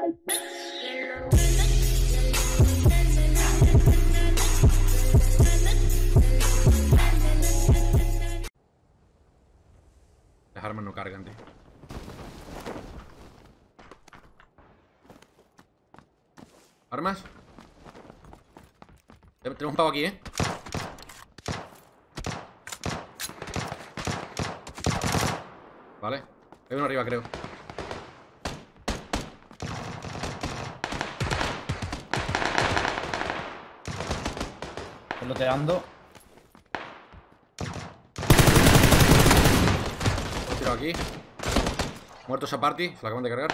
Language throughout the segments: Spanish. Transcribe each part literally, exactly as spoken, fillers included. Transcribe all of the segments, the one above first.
Las armas no cargan, tío. ¿Armas? Tenemos un pavo aquí, ¿eh? Vale. Hay uno arriba, creo. Peloteando. Lo he tirado aquí. Muerto esa party. Se la acaban de cargar.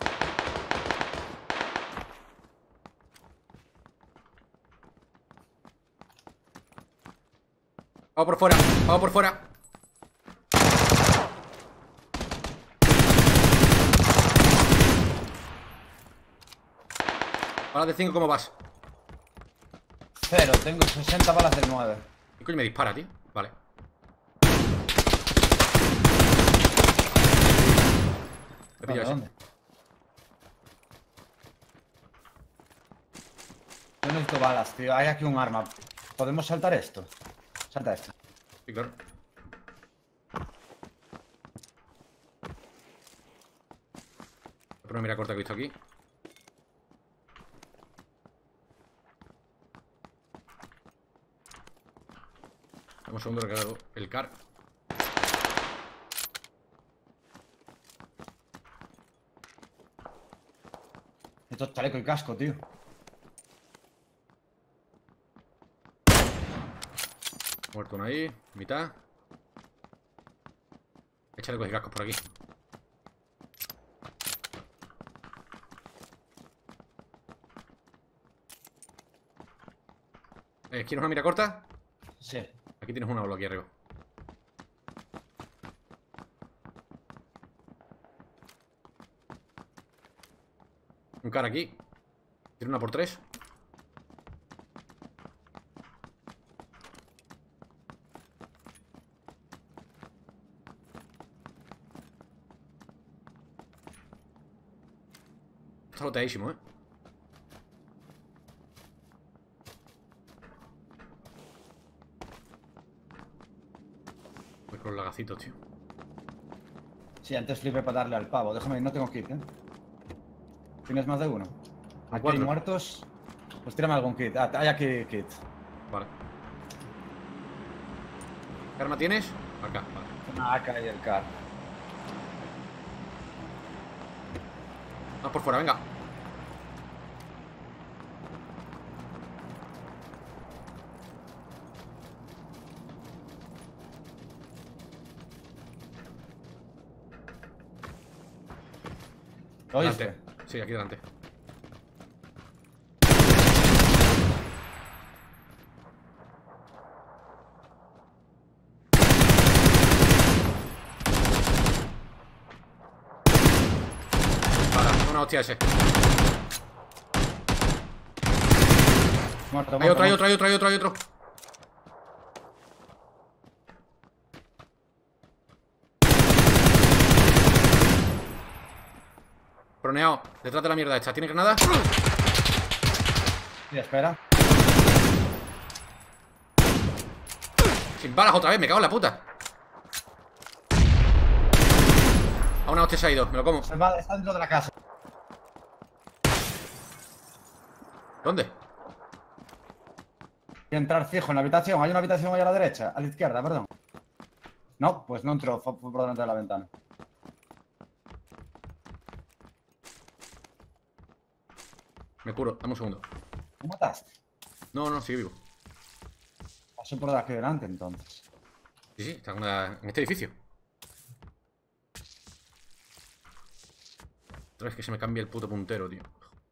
Vamos por fuera. Vamos por fuera. Balas de cinco, ¿cómo vas? Cero, tengo sesenta balas del nueve. ¿Qué coño me dispara, tío? Vale. Me pillo ese. ¿Dónde? Yo necesito balas, tío. Hay aquí un arma. ¿Podemos saltar esto? Salta esto. Sí, claro. Voy a poner mira corta que he visto aquí. Dame un segundo, recargo el car. Esto es chaleco y casco, tío. Muerto uno ahí, mitad. Échale con cascos por aquí. Eh, ¿Quieres una mira corta? Sí. Aquí tienes una ola aquí arriba. Un car aquí. Tiene una por tres. Está loteadísimo, eh. Voy con los lagacitos, tío. Sí, antes flipé para darle al pavo. Déjame, no tengo kit, ¿eh? ¿Tienes más de uno? Aquí hay cuatro. muertos. Pues tírame algún kit. Ah, hay aquí kit. Vale. ¿Qué arma tienes? Acá, vale. Una A K y el car. Vamos por fuera, venga. ¿Lo oíste? Delante. Sí, aquí delante. Vale, una hostia ese. Muerto, Hay muerto, otro, hay muerto. otro, hay otro, hay otro, hay otro. Proneado, detrás de la mierda esta. ¿Tiene granada? Sí, espera. Sin balas otra vez, me cago en la puta. A una hostia se ha ido, me lo como. Se va, está dentro de la casa. ¿Dónde? Voy a entrar fijo en la habitación. Hay una habitación ahí a la derecha. A la izquierda, perdón. No, pues no entró. Fue por delante de la ventana. Me curo, dame un segundo. ¿Me mataste? No, no, sigue vivo. Pasó por aquí delante, entonces. Sí, sí, está en, una- en este edificio. Otra vez que se me cambia el puto puntero, tío.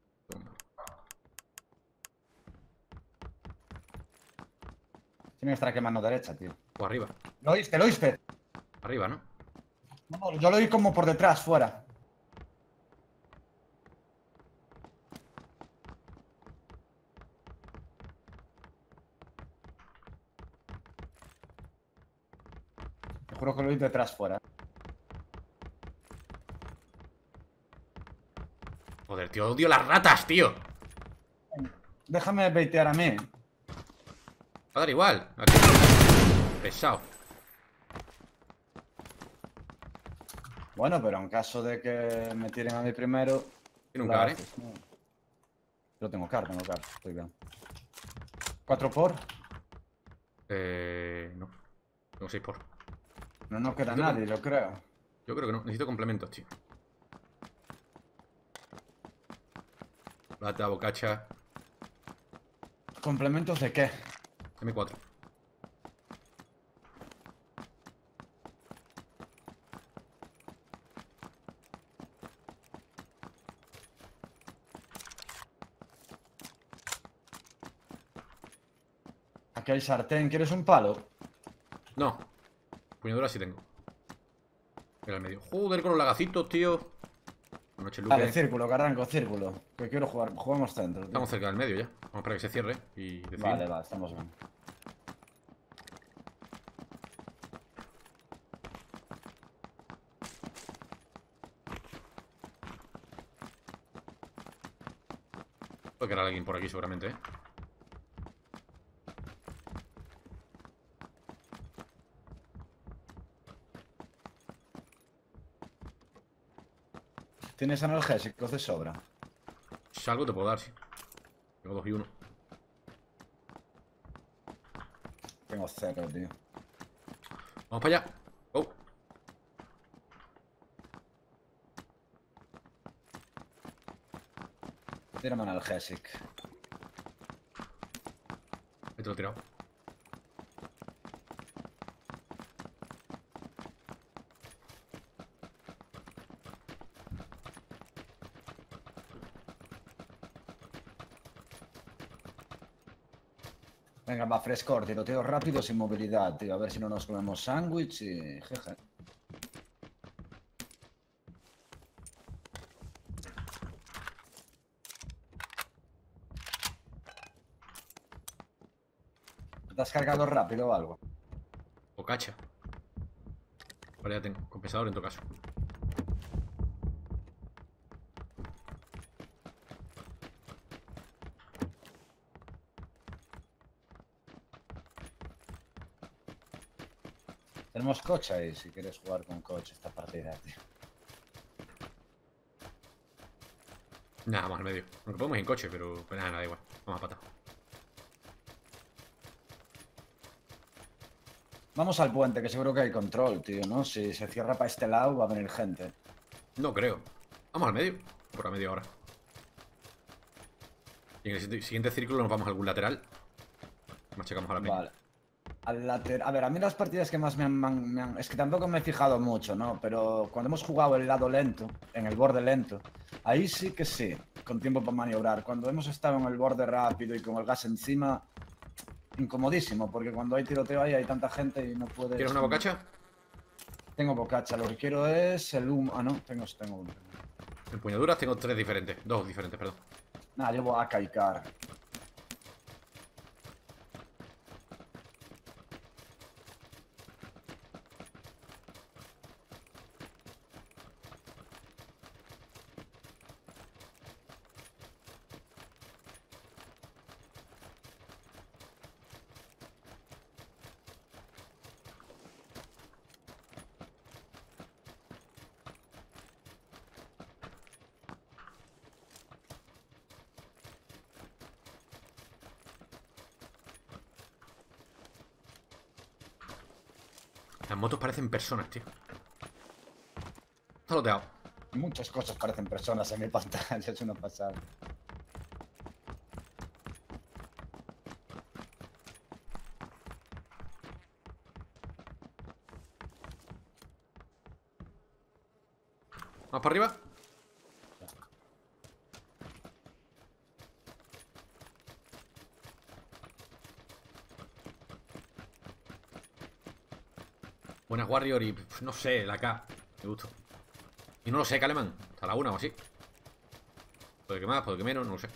Tiene que estar aquí mano derecha, tío. O arriba. ¿Lo oíste? ¿Lo oíste? Arriba, ¿no? No, yo lo oí como por detrás, fuera. Te juro que lo oí detrás, fuera. Joder, tío, odio las ratas, tío. Déjame baitear a mí. Va a dar igual. Aquí. Pesado. Bueno, pero en caso de que me tiren a mí primero... Tiene un la car, ¿eh? haces, ¿no? Yo tengo car, tengo car. Estoy bien. ¿Cuatro por? Eh... No. Tengo seis por. No nos queda Necesito nadie, yo creo. Yo creo que no. Necesito complementos, tío. Plata, bocacha. ¿Complementos de qué? eme cuatro. Aquí hay sartén. ¿Quieres un palo? No. Puñadura sí tengo. Mira el medio. Joder, con los lagacitos, tío. Buenas noches, Luque. Vale, círculo, carranco, círculo. Que quiero jugar. Jugamos centro, tío. Estamos cerca del medio ya. Vamos para que se cierre y decidimos. Vale, vale, estamos bien. Puede quedar alguien por aquí seguramente, ¿eh? ¿Tienes analgésicos de sobra? Si algo te puedo dar, sí. Tengo dos y uno. Tengo cero, tío. Vamos para allá. Oh. Tírame analgésic. Ahí te lo he tirado. Venga, va, frescor, tiroteo rápido sin movilidad, tío. A ver si no nos comemos sándwich y... Jeje. ¿Te has cargado rápido o algo? Bocacha. Vale, ya tengo. Compensador en todo caso. Tenemos coche ahí, si quieres jugar con coche esta partida, tío. Nada, más al medio. Aunque podemos ir en coche, pero pues nada, nada, igual. Vamos a pata. Vamos al puente, que seguro que hay control, tío, ¿no? Si se cierra para este lado, va a venir gente. No creo. Vamos al medio. Por a medio ahora. Y en el siguiente- siguiente círculo nos vamos a algún lateral. Machacamos a la peña. Vale. Al lateral. A ver, a mí las partidas que más me han, me han- me han- Es que tampoco me he fijado mucho, ¿no? Pero cuando hemos jugado el lado lento, en el borde lento, ahí sí que sí, con tiempo para maniobrar. Cuando hemos estado en el borde rápido y con el gas encima, incomodísimo, porque cuando hay tiroteo ahí hay tanta gente y no puedes... ¿Quieres una bocacha? Tengo bocacha, lo que quiero es el humo... Ah, no, tengo, tengo uno. Empuñaduras tengo tres diferentes. Dos diferentes, perdón. Nada, llevo A K y Car. Las motos parecen personas, tío. Está loteado. Muchas cosas parecen personas en mi pantalla, es una pasada. Vamos para arriba. Buenas Warrior y pf, no sé, la K. Me gusta. Y no lo sé, Kaleman. Hasta la una o así. Puede que más, puede que menos, no lo sé.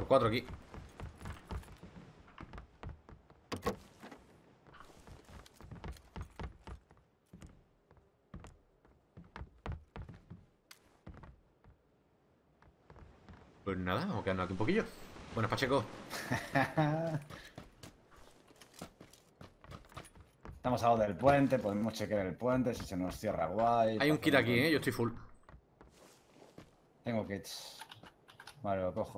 por cuatro aquí. Pues nada, vamos a quedarnos aquí un poquillo. Buenas, Pacheco. Estamos al lado del puente, podemos chequear el puente si se nos cierra guay. Hay un kit aquí, eh. Yo estoy full. Tengo kits. Vale, lo cojo.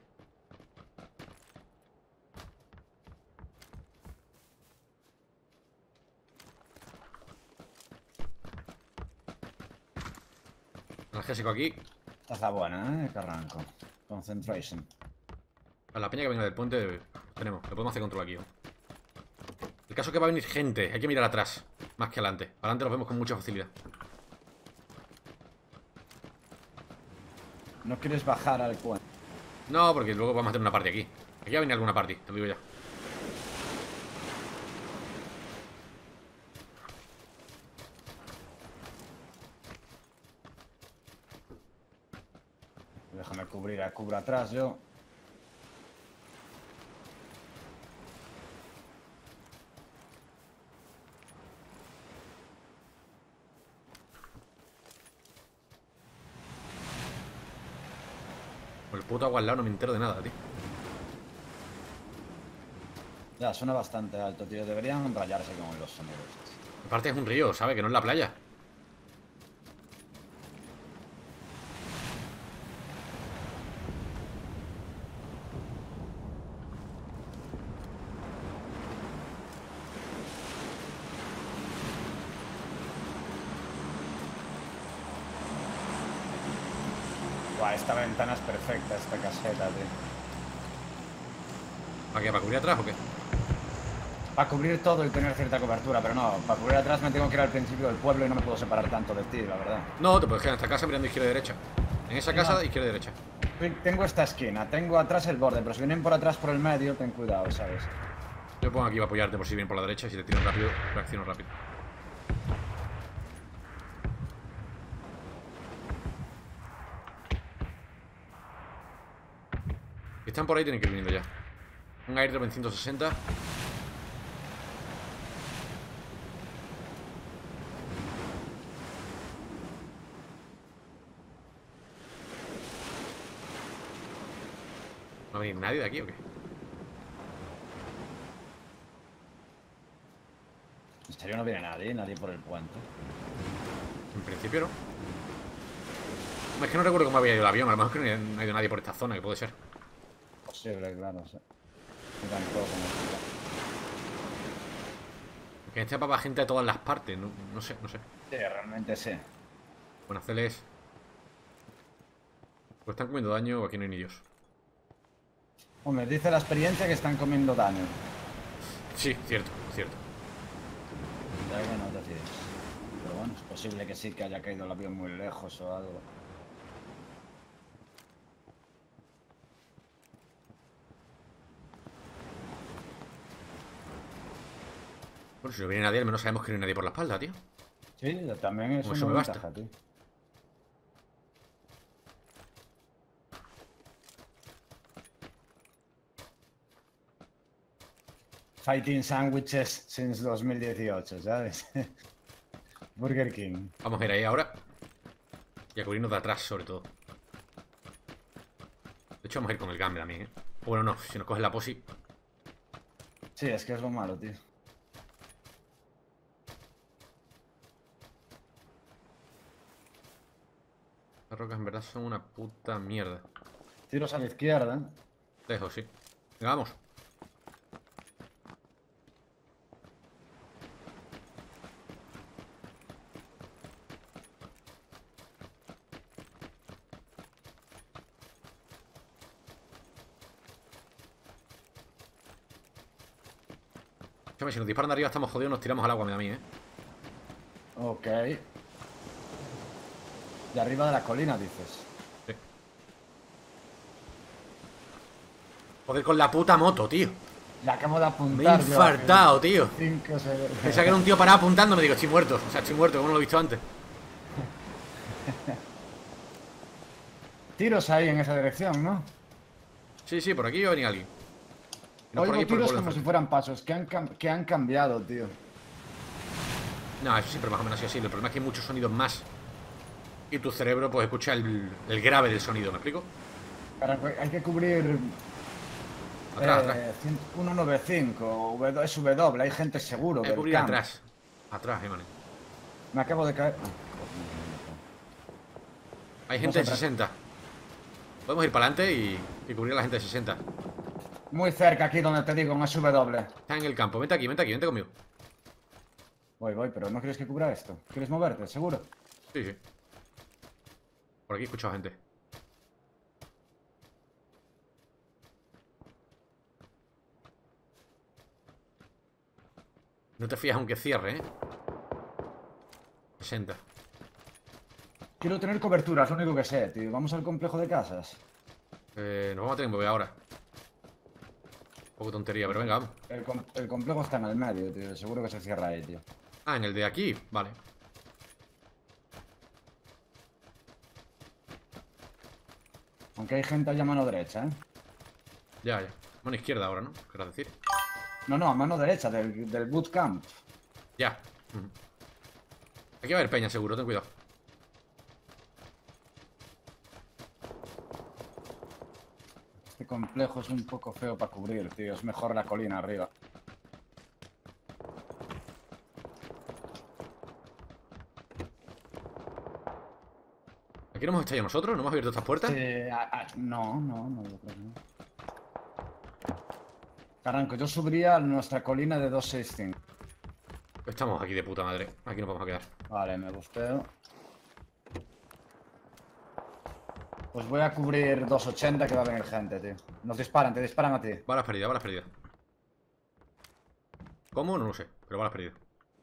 Analgésico aquí. Esta está buena, ¿eh? Que arranco. Concentration. A la peña que venga del puente tenemos. Le podemos hacer control aquí, ¿no? El caso es que va a venir gente. Hay que mirar atrás, más que adelante. Adelante los vemos con mucha facilidad. ¿No quieres bajar al puente? No, porque luego vamos a hacer una party aquí. Aquí va a venir alguna party, te lo digo ya. Déjame cubrir, a cubro atrás yo. Con el puto agua al lado no me entero de nada, tío. Ya, suena bastante alto, tío. Deberían rayarse con los sonidos. Aparte es un río, ¿sabes? Que no es la playa. Buah, esta ventana es perfecta, esta caseta, tío. ¿Para qué? ¿Para cubrir atrás o qué? Para cubrir todo y tener cierta cobertura, pero no, para cubrir atrás me tengo que ir al principio del pueblo y no me puedo separar tanto de ti, la verdad. No, te puedes quedar en esta casa mirando izquierda y derecha. En esa casa, No. izquierda y derecha. Tengo esta esquina, tengo atrás el borde, pero si vienen por atrás por el medio, ten cuidado, ¿sabes? Yo pongo aquí para apoyarte por si vienen por la derecha y si te tiran rápido, reacciono rápido. Si están por ahí tienen que ir viniendo ya. Un airdrop en ciento sesenta. ¿No va a venir nadie de aquí o qué? En serio no viene nadie, nadie por el puente. En principio no. Es que no recuerdo cómo había ido el avión. A lo mejor que no ha ido nadie por esta zona, que puede ser. Posible, claro, sí. Yo tampoco, no. Que en este mapa va gente de todas las partes. No, no sé, no sé. Sí, realmente sí. Bueno, hacerles. Pues están comiendo daño o aquí no hay ni Dios. Hombre, dice la experiencia que están comiendo daño. Sí, cierto, cierto. Ya que no te fíes. Pero bueno, es posible que sí que haya caído el avión muy lejos o algo. Bueno, si no viene nadie, al menos sabemos que no hay nadie por la espalda, tío. Sí, también es Pues una eso me basta. ventaja, tío. Fighting sandwiches since dos mil dieciocho, ¿sabes? Burger King. Vamos a ir ahí ahora. Y a cubrirnos de atrás, sobre todo. De hecho, vamos a ir con el gamble a mí, ¿eh? Bueno, no, si nos coge la posi. Sí, es que es lo malo, tío. Las rocas en verdad son una puta mierda. Tiros a la izquierda. Lejos, sí. Venga, vamos. Escúchame, si nos disparan de arriba estamos jodidos, nos tiramos al agua, me da a mí, ¿eh? Ok. De arriba de la colina, dices. Sí. Joder, con la puta moto, tío. Le acabo de apuntar. Me he infartado, tío. Cinco segundos. Pensaba que era un tío parado apuntando, me digo, estoy muerto. O sea, estoy muerto, como no lo he visto antes. Tiros ahí en esa dirección, ¿no? Sí, sí, por aquí va a venir alguien. Y no por Oigo aquí, por el tiros pueblo como si enfrente. fueran pasos, que han, cam- que han cambiado, tío. No, eso siempre más o menos así, así. El problema es que hay muchos sonidos más. Y tu cerebro, pues, escucha el, el grave del sonido, ¿me explico? Para- hay que cubrir Atrás, atrás. eh, ciento noventa y cinco, W- es W, hay gente seguro Hay que del cubrir camp. atrás. Atrás, eh, man. Me acabo de caer. Hay gente de Vosotras. sesenta. Podemos ir para adelante y, y cubrir a la gente de sesenta. Muy cerca aquí donde te digo, en S W. Está en el campo. Vente aquí, vente aquí, vente conmigo. Voy, voy, pero ¿no quieres que cubra esto? ¿Quieres moverte? ¿Seguro? Sí, sí. Por aquí he escuchado gente. No te fías aunque cierre, ¿eh? sesenta. Quiero tener cobertura, es lo único que sé, tío. Vamos al complejo de casas. Eh, nos vamos a tener que mover ahora. Un poco tontería, pero venga, vamos. El, com- el complejo está en el medio, tío. Seguro que se cierra ahí, tío. Ah, en el de aquí, vale. Aunque hay gente allá a mano derecha, ¿eh? Ya, ya. Mano izquierda ahora, ¿no? Querrás decir. No, no, a mano derecha del, del bootcamp. Ya. Ujú. Aquí va a haber peña, seguro, ten cuidado. Este complejo es un poco feo para cubrir, tío. Es mejor la colina arriba. ¿Aquí no hemos estado ya nosotros? ¿No hemos abierto estas puertas? Sí, a- a- no, no, no, yo creo que no. Carranco, yo subiría a nuestra colina de doscientos sesenta y cinco. Estamos aquí de puta madre. Aquí nos vamos a quedar. Vale, me busteo. Pues voy a cubrir doscientos ochenta que va a venir gente, tío. Nos disparan, te disparan a ti. Balas perdidas, balas perdidas. ¿Cómo? No lo sé, pero balas perdidas.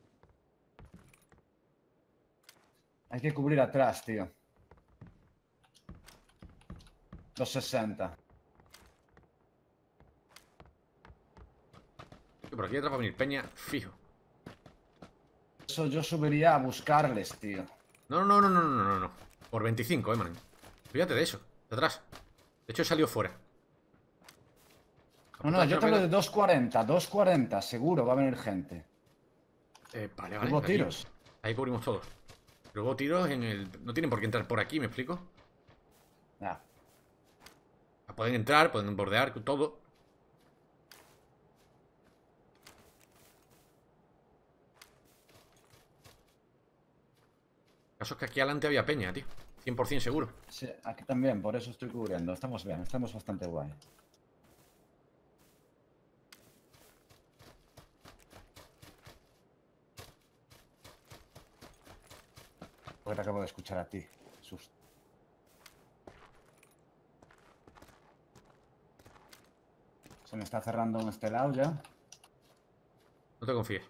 Hay que cubrir atrás, tío. doscientos sesenta. Por aquí atrás va a venir peña, fijo. Eso yo subiría a buscarles, tío. No, no, no, no, no, no, no. Por veinticinco, eh, man. Fíjate de eso, de atrás. De hecho, he salido fuera. No, no, yo te hablo de doscientos cuarenta, doscientos cuarenta, seguro va a venir gente. Eh, vale, vale. Hubo aquí. tiros. Ahí cubrimos todos. Pero hubo tiros en el... No tienen por qué entrar por aquí, ¿me explico? Ya. Pueden entrar, pueden bordear, todo. El caso es que aquí adelante había peña, tío. cien por cien seguro. Sí, aquí también, por eso estoy cubriendo. Estamos bien, estamos bastante guay. Porque te acabo de escuchar a ti. Susto. Se me está cerrando en este lado ya. No te confíes.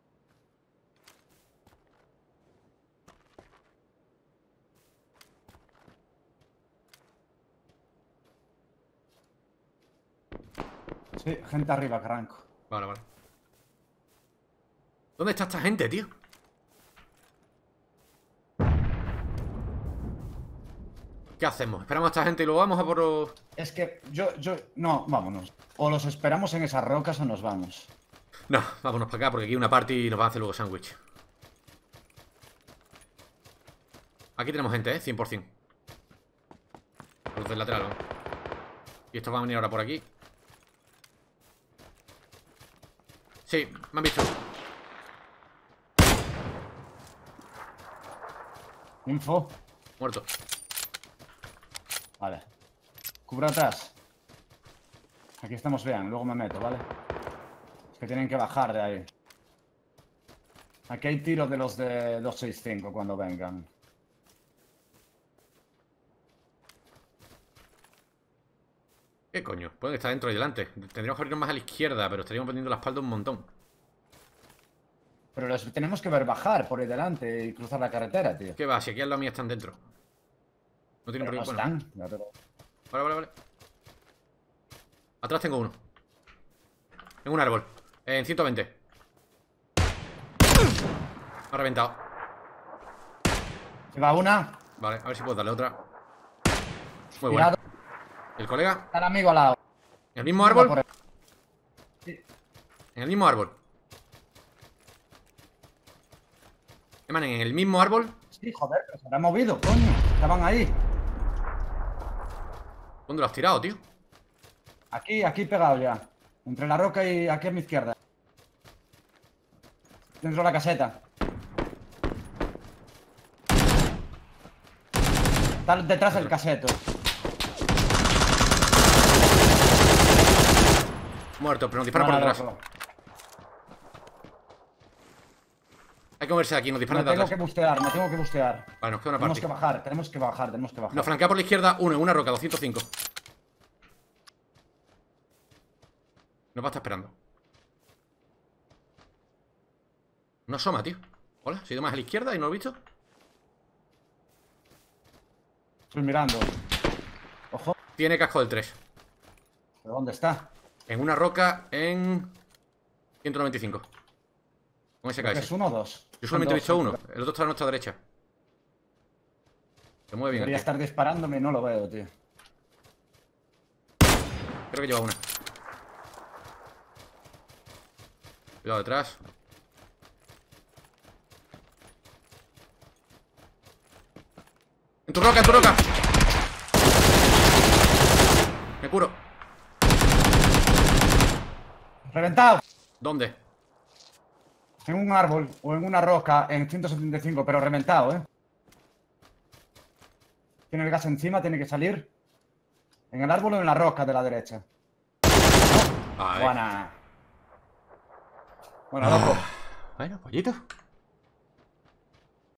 Sí, gente arriba, Carranco. Vale, vale. ¿Dónde está esta gente, tío? ¿Qué hacemos? ¿Esperamos a esta gente y luego vamos a por los... Es que yo, yo... No, vámonos. O los esperamos en esas rocas o nos vamos. No, vámonos para acá porque aquí hay una party y nos van a hacer luego sándwich. Aquí tenemos gente, ¿eh? cien por cien. Los del lateral, vamos. Y estos van a venir ahora por aquí. Sí, me han visto. Info. Muerto. Vale. Cubra atrás. Aquí estamos bien, luego me meto, ¿vale? Es que tienen que bajar de ahí. Aquí hay tiros de los de doscientos sesenta y cinco cuando vengan. ¿Qué coño? Pueden estar dentro y delante. Tendríamos que abrirnos más a la izquierda, pero estaríamos perdiendo la espalda un montón. Pero los tenemos que ver bajar por ahí delante y cruzar la carretera, tío. ¿Qué va? Si aquí al lado mío están dentro. No tienen Pero por no qué... Bueno. están. Ya te lo- Vale, vale, vale. Atrás tengo uno. En un árbol. En ciento veinte. Me ha reventado. Se va una. Vale, a ver si puedo darle otra. Muy Tirado. bueno. ¿El colega? Está el amigo al lado. ¿En el mismo árbol? Por el- Sí. En el mismo árbol. Emanen, en el mismo árbol. Sí, joder, pero se habrá movido, coño. Estaban ahí. ¿Dónde lo has tirado, tío? Aquí, aquí pegado ya. Entre la roca y aquí a mi izquierda. Dentro de la caseta. Está detrás del caseto. Muerto, pero nos disparan No, por no, detrás. no. Hay que moverse de aquí, nos Me disparan de tengo que atrás. bustear, me tengo que bustear. Vale, nos queda una Tenemos parte. que bajar, tenemos que bajar, tenemos que bajar. Nos flanquea por la izquierda uno en una roca, doscientos cinco. Nos va a estar esperando. No asoma, tío. Hola, se ha ido más a la izquierda y no lo he visto. Estoy mirando. Ojo. Tiene casco del tres. ¿De dónde está? En una roca en ciento noventa y cinco. Con ese Creo que K S. ¿Es uno o dos? Yo solamente he Son visto dos, uno. El otro está a nuestra derecha. Se mueve bien. Debería el tío. estar disparándome y no lo veo, tío. Creo que lleva una. Cuidado detrás. ¡En tu roca, en tu roca! Me curo. ¡Reventado! ¿Dónde? En un árbol o en una roca en ciento setenta y cinco, pero reventado, ¿eh? Tiene el gas encima, tiene que salir. En el árbol o en la roca de la derecha. Vale. Buena. Bueno, loco. Bueno, pollito.